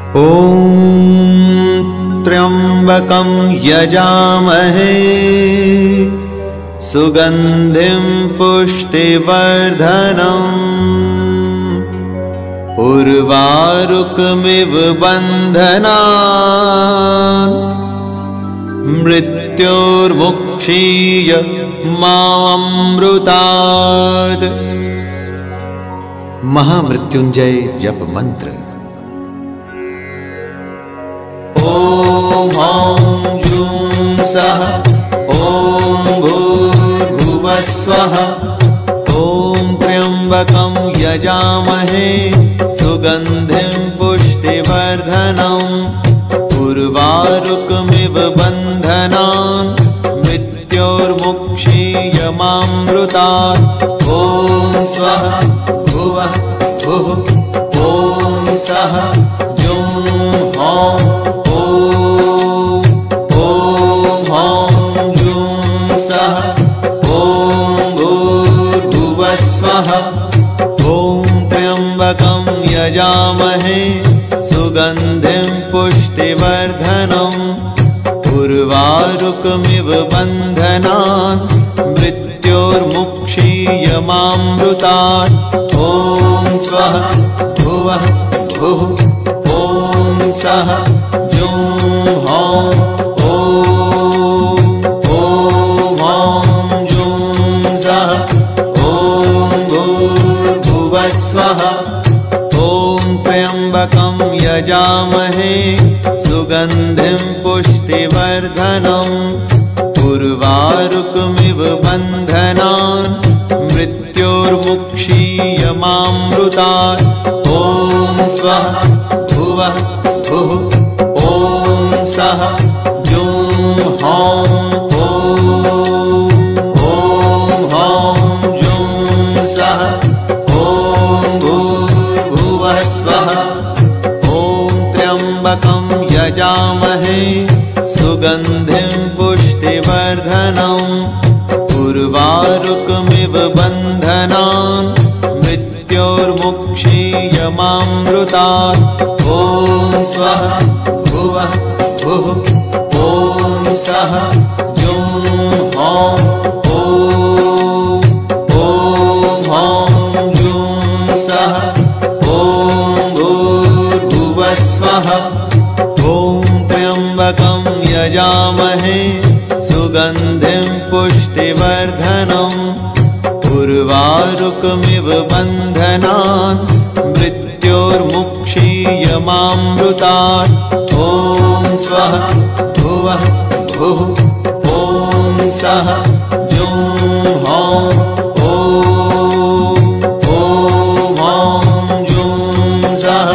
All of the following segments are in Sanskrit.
ॐ त्र्यम्बकं यजामहे सुगन्धिं पुष्टिवर्धनम् उर्वारुकमिव बन्धनान् मृत्योर्मुक्षीय मामृतात्। महामृत्युंजय जप मंत्र। ॐ जूं सः ॐ भूर्भुवः स्वः। ॐ त्र्यम्बकं यजामहे सुगन्धिं पुष्टिवर्धनम् उर्वारुकमिव बन्धनान् मृत्योर्मुक्षीय मामृतात्। ॐ स्वः भुवः भुः ॐ सः जुं हौं यजामहे सुगन्धिं पुष्टिवर्धनम् उर्वारुकमिव बन्धनान् मृत्योर्मुक्षीय मामृतात्। ॐ स्वः भुवः भुः ॐ सः जुं हौं जुं सः ॐ भूर्भुवः स्वः। त्र्यम्बकं यजामहे सुगन्धिं पुष्टिवर्धनम् उर्वारुकमिव बन्धनान् मृत्योर्मुक्षीय मामृतात्। ॐ स्वः भुवः भुः ॐ सः जुं हौं जुं सः यजामहे सुगन्धिं पुष्टिवर्धनम् उर्वारुकमिव बन्धनान् मृत्योर्मुक्षीय मामृतात्। ॐ स्वः भुवः भुः ॐ सः जुं हौं जुं सः भूर्भुवः स्वः। त्र्यम्बकं यजामहे सुगन्धिं पुष्टिवर्धनम् उर्वारुकमिव बन्धनान् मृत्योर्मुक्षीय मामृतात्। ॐ स्वः भुवः भुः ॐ सः जुं हौं जुं सः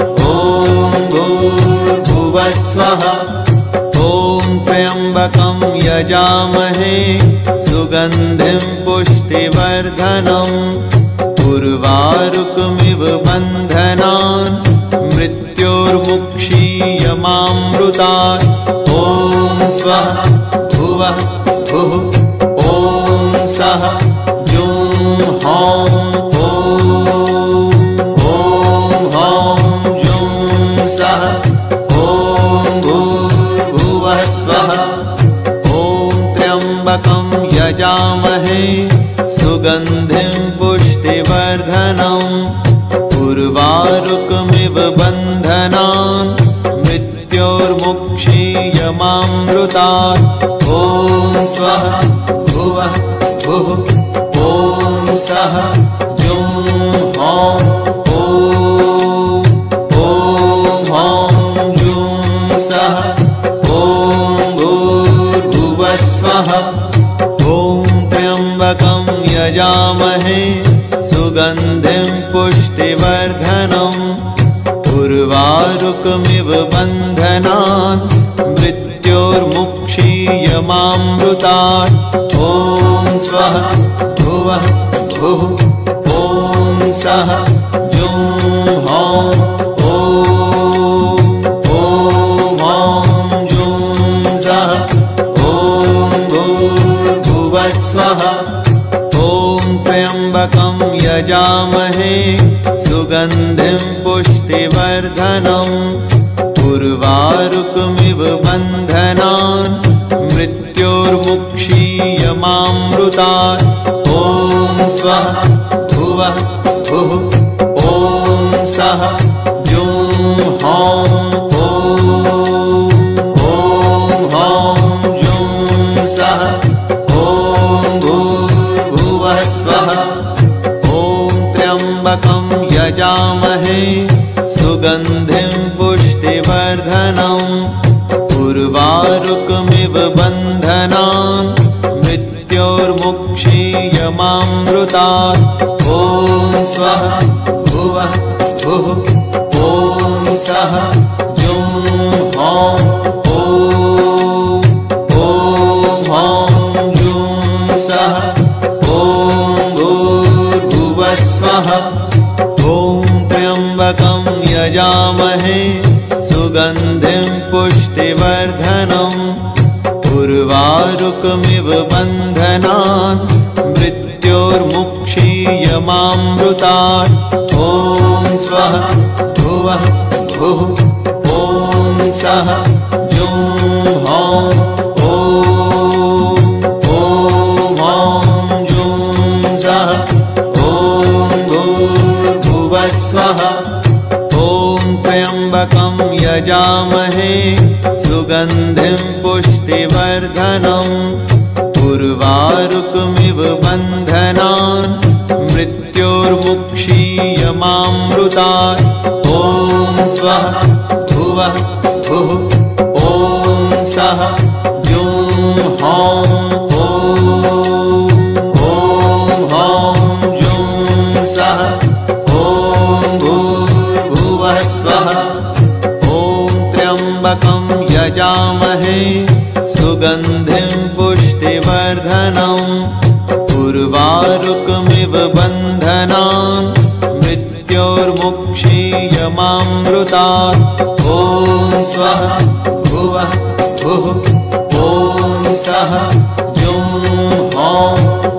स्वः। ॐ त्र्यम्बकं यजामहे सुगन्धिं पुष्टिवर्धनम् उर्वारुकमिव बन्धनान् मृत्योर्मुक्षीय मामृतात्। ॐ स्वः भुवः भुः ॐ सः जुं हौं जुं सः त्र्यम्बकं यजामहे सुगन्धिं पुष्टिवर्धनम् उर्वारुकमिव बन्धनान् मृत्योर्मुक्षीय मामृतात्। ॐ स्वः भुवः भुः ॐ सः जुं हौं जुं सः स्वः। ॐ त्र्यम्बकं यजामहे सुगन्धिं पुष्टिवर्धनम् उर्वारुकमिव बन्धनान् मृत्योर्मुक्षीय मामृतात्। ॐ स्वः भुवः भुः ॐ सः जुं हौं जुं सः स्वः। ॐ त्र्यम्बकं यजामहे सुगन्धिं पुष्टिवर्धनम् उर्वारुकमिव बन्धनान् मृत्योर्मुक्षीयमामृतात्। ॐ स्वः भुवः भुः ॐ सः जुं हौं ॐ जुं सः ॐ भूर्भुवः स्वः। ॐ त्र्यम्बकं यजामहे सुगन्धिं पुष्टिवर्धनम् उर्वारुकमिव बन्धनान् मृत्योर्मुक्षीयमामृतात्। ॐ स्वः भुवः भुः ॐ सः जुं हौं ॐ जुं सः ॐ भूर्भुवः स्वः। ॐ त्र्यम्बकं यजामहे सुगन्धिं पुष्टिवर्धनम् उर्वारुकमिव बन्धनान् मृत्योर्मुक्षीयमामृतात्। ॐ स्वः भुवः भुः ॐ सः जुं हौं ॐ जुं सः ॐ भूर्भुवः स्वः। ॐ त्र्यम्बकं यजामहे सुगन्धिं पुष्टिवर्धनम् उर्वारुकमिव बन्धनान् मृत्योर्मुक्षीयमामृतात्। ॐ स्वः भुवः भुः ॐ सः जुं हौं जुं सः ॐ भूर्भुवः स्वः। ॐ त्र्यम्बकं यजामहे सुगन्धिं पुष्टिवर्धनम् उर्वारुकमिव बन्धनान् मृत्योर्मुक्षीयमामृतात्। ॐ स्वः भुवः भुः ॐ सः जुं हौं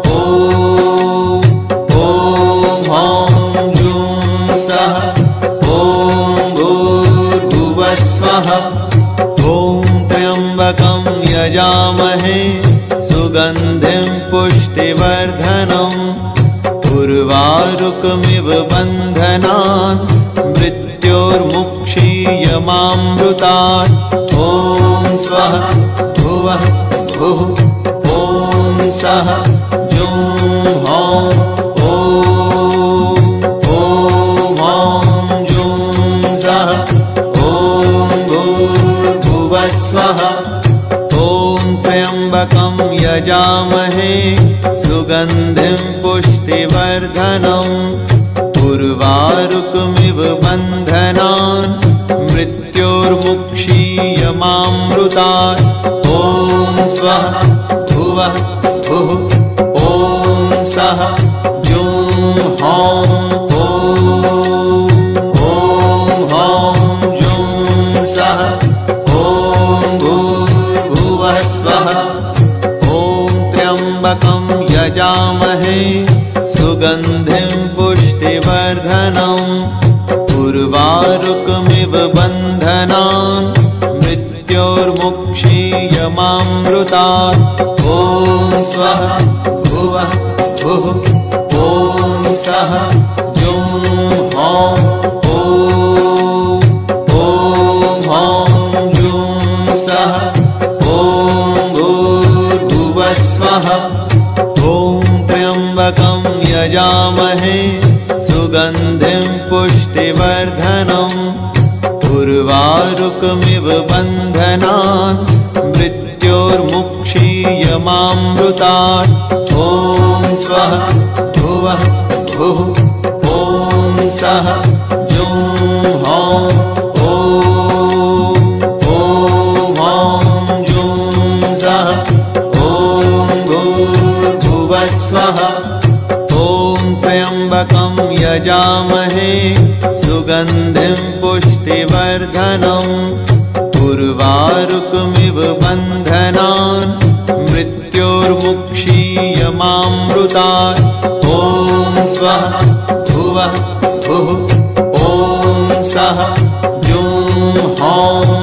जुं सः ॐ भूर्भुवः स्वः। ॐ त्र्यम्बकं यजामहे सुगन्धिं पुष्टिवर्धनम् उर्वारुकमिव बन्धनान् मृत्योर्मुक्षीयमामृतात्। ॐ स्वः भुवः भुः ॐ सः जुं हौं जुं सः ॐ भूर्भुवः स्वः। ॐ त्र्यम्बकं यजामहे सुगन्धिं पुष्टिवर्धनम् उर्वारुकमिव बन्धनान् मृत्योर्मुक्षीयमामृतात्। ॐ स्वः भुवः भुः ॐ सः जुं हौं जुं सः ॐ भूर्भुवः स्वः। ॐ त्र्यम्बकं यजामहे सुगन्धिं पुष्टिवर्धनम् उर्वारुकमिव बन्धनान् मृत्योर्मुक्षीयमामृतात्। ॐ स्वः भुवः भुः ॐ सः जुं हौं जुं सः ॐ भूर्भुवः स्वः। ॐ त्र्यम्बकं यजामहे सुगन्धिं पुष्टिवर्धनम् उर्वारुकमिव बन्धनान् मृत्योर्मुक्षीयमामृतात्। ॐ स्वः भुवः भुः ॐ सः जुं हौं जुं सः ॐ भूर्भुवः स्वः। ॐ त्र्यम्बकं यजामहे सुगन्धिं पुष्टिवर्धनम् उर्वारुकमिव बन्धनान् मृत्योर्मुक्षीयमामृतात्। ॐ स्वः भुवः भुः ॐ सः जुं हौं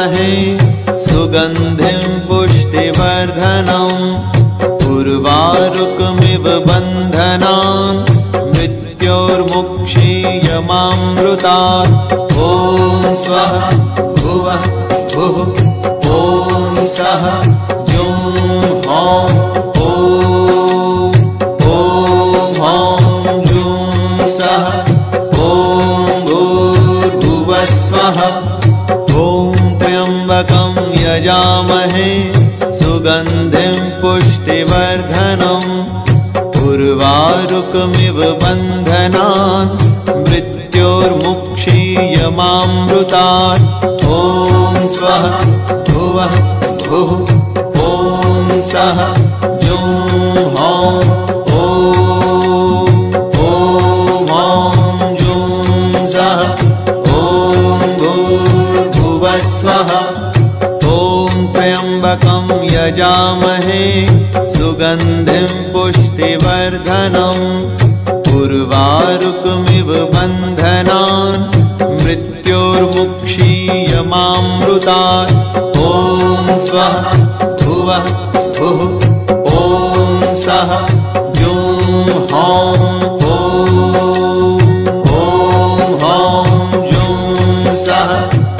यजामहे सुगन्धिं पुष्टिवर्धनम् उर्वारुकमिव बन्धनान् मृत्योर्मुक्षीयमामृतात् ॐ स्वः भुवः भुः ॐ सः जुं हौं यजामहे सुगन्धिं पुष्टिवर्धनम् उर्वारुकमिव बन्धनान् मृत्योर्मुक्षीयमामृतात् ॐ स्वः भुवः भुः ॐ सः जुं हौं जुं सः ॐ भूर्भुवः स्वः त्र्यम्बकं यजामहे सुगन्धिं पुष्टिवर्धनम् उर्वारुकमिव बन्धनान् मृत्योर्मुक्षीयमामृतात् ॐ स्वः भुवः भुः ॐ सः जुं हौं जुं सः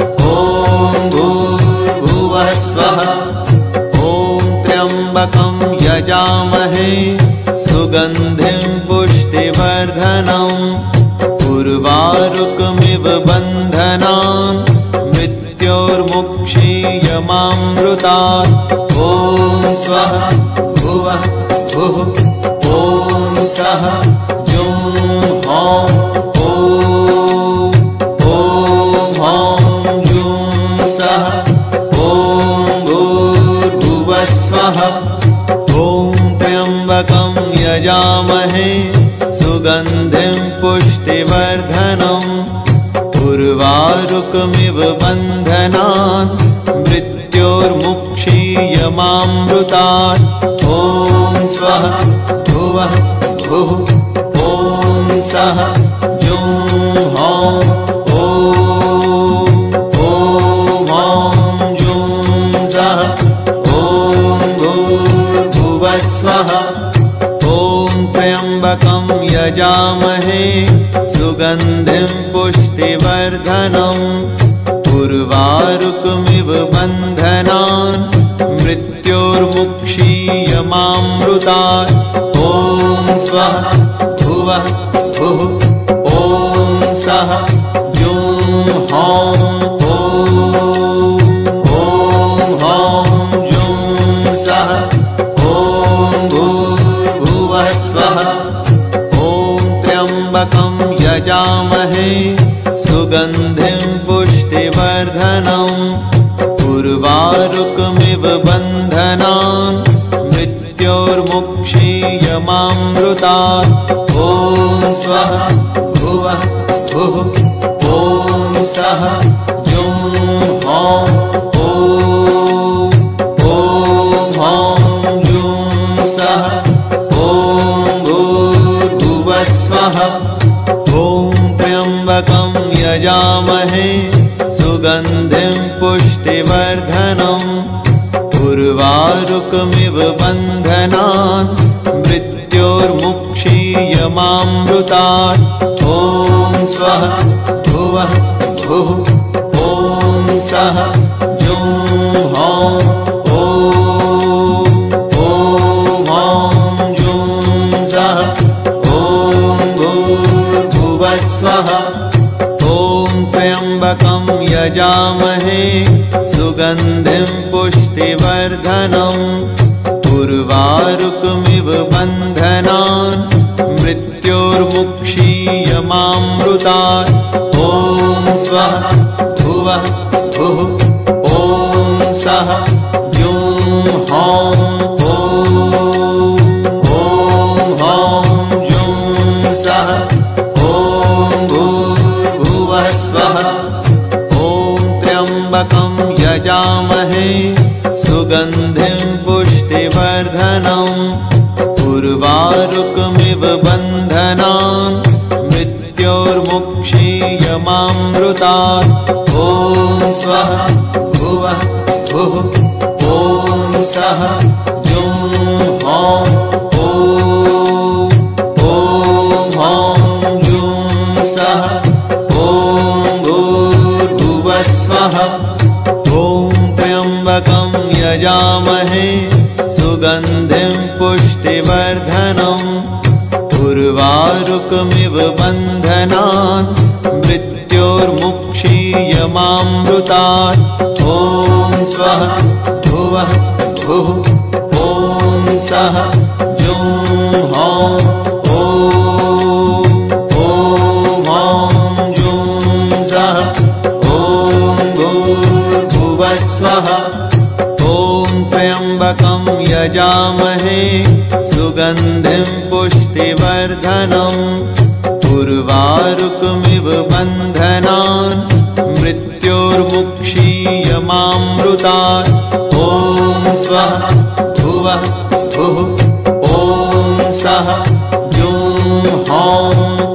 यजामहे सुगन्धिं पुष्टिवर्धनम् उर्वारुकमिव बन्धनान् मृत्योर्मुक्षीयमामृतात् ॐ स्वः भुवः भुः ॐ सः जुं हौं जुं सः भूर्भुवः स्वः त्र्यम्बकं यजामहे सुगन्धिं पुष्टिवर्धनम् उर्वारुकमिव बन्धनान् मृत्योर्मुक्षीयमामृतात् ॐ स्वः भुवः भुः ॐ सः जुं हौं जुं सः स्वः ॐ त्र्यम्बकं यजामहे सुगन्धिं पुष्टिवर्धनम् उर्वारुकमिव बन्धनान् मृत्योर्मुक्षीयमामृतात् ॐ स्वः भुवः भुः ॐ सः जुं हौं जुं सः त्र्यम्बकं यजामहे सुगन्धिं पुष्टिवर्धनम् उर्वारुकमिव बन्धनान् मृत्योर्मुक्षीयमामृतात् ॐ स्वः भुवः भुः ॐ सः जुं हौं जुं सः स्वः ॐ त्र्यम्बकं यजामहे सुगन्धिं पुष्टिवर्धनम् उर्वारुकमिव बन्धनान् मृत्योर्मुक्षीयमामृतात् ॐ स्वः भुवः भुः ॐ सः जुं हौं जुं सः स्वः ॐ त्र्यम्बकं यजामहे सुगन्धिं पुष्टिवर्धनम् उर्वारुकमिव बन्धनान् मृत्योर्मुक्षीयमामृतात् ॐ स्वः भुवः भुः ॐ सः जुं हौं जुं सः त्र्यम्बकं यजामहे सुगन्धिं पुष्टिवर्धनम् उर्वारुकमिव बन्धनान् मृत्योर्मुक्षीयमामृतात् ॐ स्वः भुवः त्र्यम्बकं यजामहे सुगन्धिं पुष्टिवर्धनम् उर्वारुकमिव बन्धनान् मृत्योर्मुक्षीयमामृतात् ॐ स्वः भुवः भुः ॐ सः जुं हौं स्वः ॐ त्र्यम्बकं यजामहे सुगन्धिं पुष्टिवर्धनम् उर्वारुकमिव बन्धनान् मृत्योर्मुक्षीयमामृतात् ॐ स्वः भुवः भुः ॐ सः जुं हौं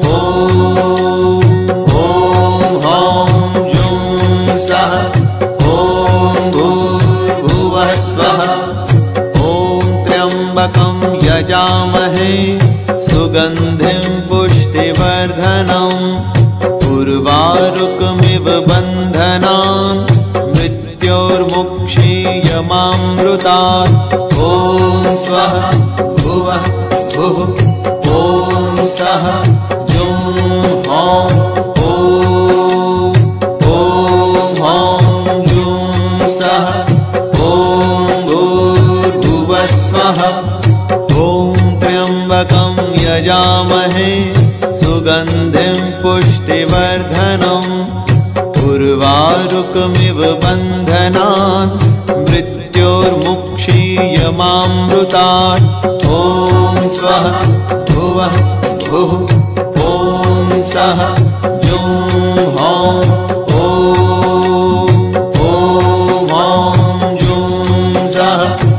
यजामहे सुगन्धिं पुष्टिवर्धनम् उर्वारुकमिव बन्धनान् मृत्योर्मुक्षीयमामृतात् ॐ स्वः भुवः भुः ॐ सः जुं हौं जुं सः ॐ भूर्भुवः स्वः त्र्यम्बकं यजामहे सुगन्धिं पुष्टिवर्धनम् उर्वारुकमिव बन्धनान् मृत्योर्मुक्षीयमामृतात् ॐ स्वः भुवः भुः ॐ सः जुं हौं जुं सः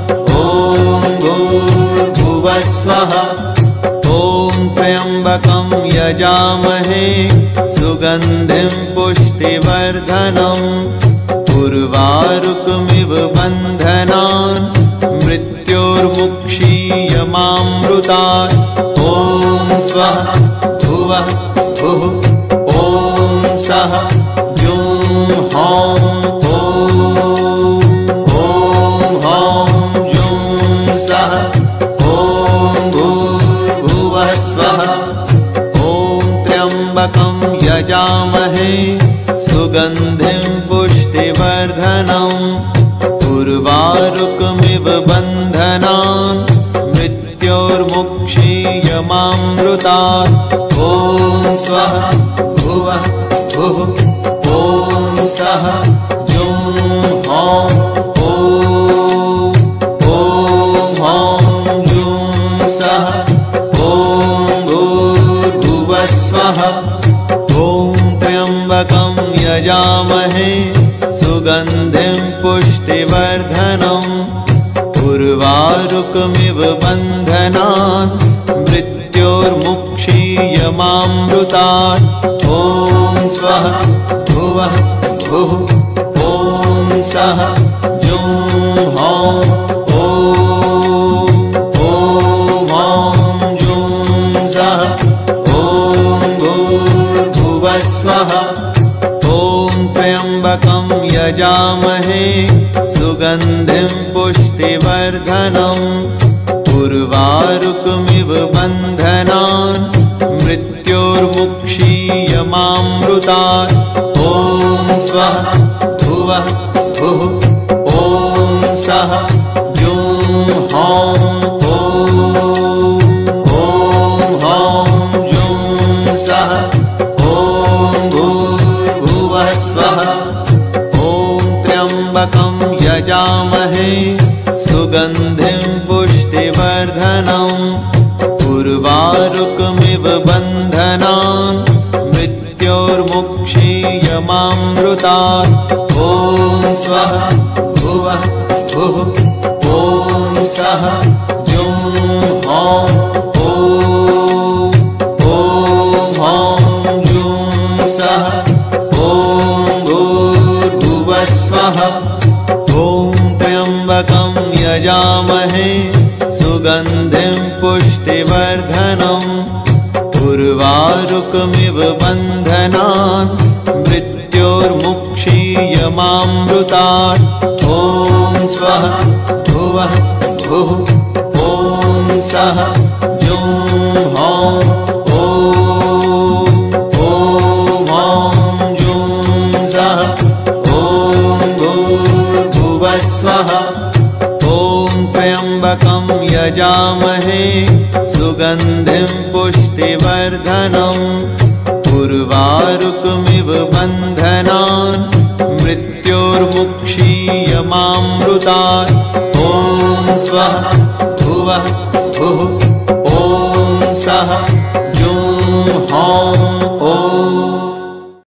स्वः ॐ त्र्यम्बकं यजामहे सुगन्धिं पुष्टिवर्धनम् उर्वारुकमिव बन्धनान् मृत्योर्मुक्षीयमामृतात् ॐ स्वः भुवः भुः ॐ सः जुं हौं जुं सः त्र्यम्बकं यजामहे सुगन्धिं पुष्टिवर्धनम् उर्वारुकमिव बन्धनान् मृत्योर्मुक्षीयमामृतात् ॐ स्वः भुवः भुः ॐ सः जुं हौं जुं सः स्वः ॐ त्र्यम्बकं यजामहे सुगन्धिं पुष्टिवर्धनम् उर्वारुकमिव बन्धनान् मृत्योर्मुक्षीयमामृतात् ॐ स्वः भुवः भुः ॐ सः जुं हौं जुं सः स्वः ॐ त्र्यम्बकं यजामहे सुगन्धिं पुष्टिवर्धनम् उर्वारुकमिव बन्धनान् मृत्योर्मुक्षीयमामृतात् ॐ स्वः भुवः भुः ॐ सः जुं हौं जुं सः त्र्यम्बकं यजामहे सुगन्धिं पुष्टिवर्धनम् उर्वारुकमिव बन्धनान् मृत्योर्मुक्षीयमामृतात् ॐ स्वः भुवः भुः ॐ सः जुं हौं जुं सः स्वः ॐ त्र्यम्बकं यजामहे सुगन्धिं पुष्टिवर्धनम् उर्वारुकमिव बन्धनान् मृत्योर्मुक्षीयमामृतात् ॐ सः जुं हौं स्वः ॐ त्र्यम्बकं यजामहे सुगन्धिं पुष्टिवर्धनम् उर्वारुकमिव बन्धनान् मृत्योर्मुक्षीयमामृतात् ॐ स्वः भुवः भुः ॐ सः